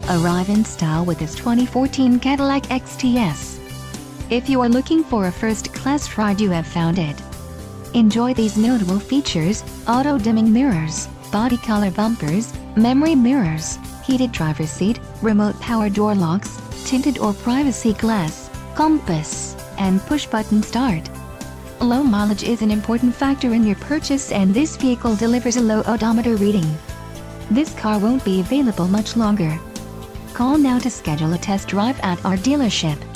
Arrive in style with this 2014 Cadillac XTS. If you are looking for a first-class ride, you have found it. Enjoy these notable features: auto-dimming mirrors, body color bumpers, memory mirrors, heated driver's seat, remote power door locks, tinted or privacy glass, compass, and push-button start. Low mileage is an important factor in your purchase, and this vehicle delivers a low odometer reading. This car won't be available much longer. Call now to schedule a test drive at our dealership.